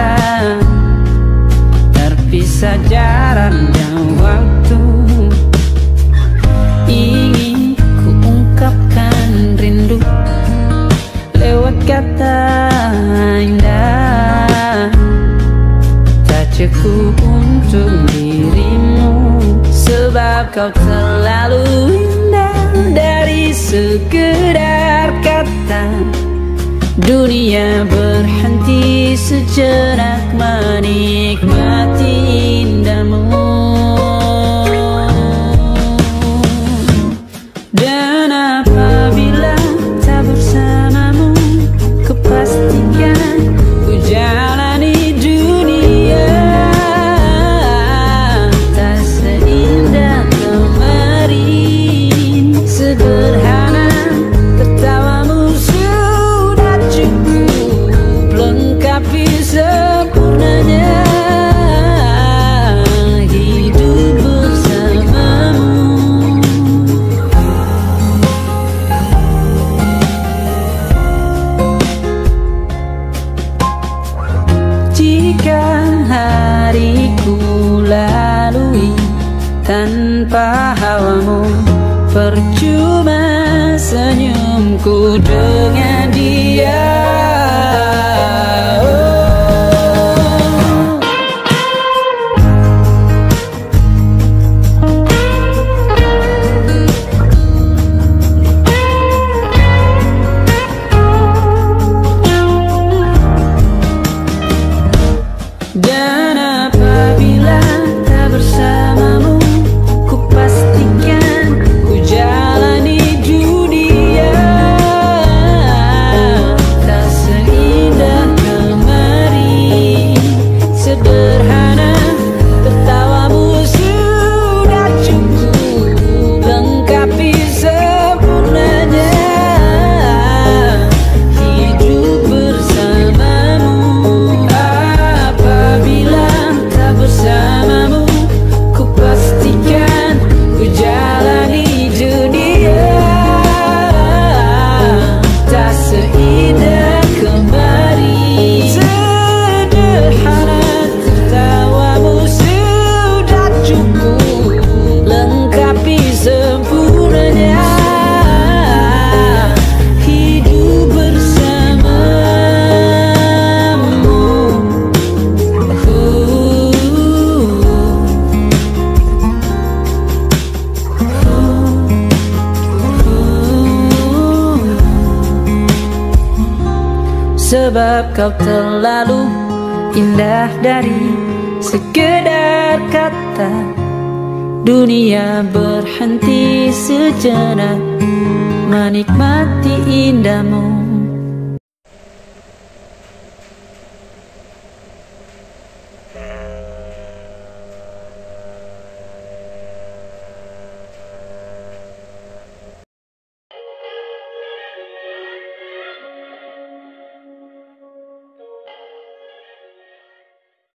terpisah jarak dan waktu. Ingin ku ungkapkan rindu lewat kata indah, tak cukup untuk dirimu, sebab kau terlalu indah. Dari sekedar kata, dunia berhenti sejenak menikmati indahmu. Dan apabila tak bersamamu, kupastikan ku jalani dunia tak seindah kemarin. Sederhana tertawamu sudah cukup lengkapi sempurnanya hidup bersamamu. Jika hariku lalui tanpa hawamu, percuma senyumku dengan dia. Dan apabila tak bersamamu, ku pastikan ku jalani dunia tak seindah kemarin. Sederhana tertawamu sudah cukup lengkapi sempurnanya hidup bersamamu. Apabila tak bersamamu, ku pastikan ku jalani dunia tak seindah kemarin. Sederhana tertawamu sudah cukup lengkapi sempurnanya hidup bersamamu. Sebab kau terlalu indah dari sekedar kata, dunia berhenti sejenak menikmati indahmu.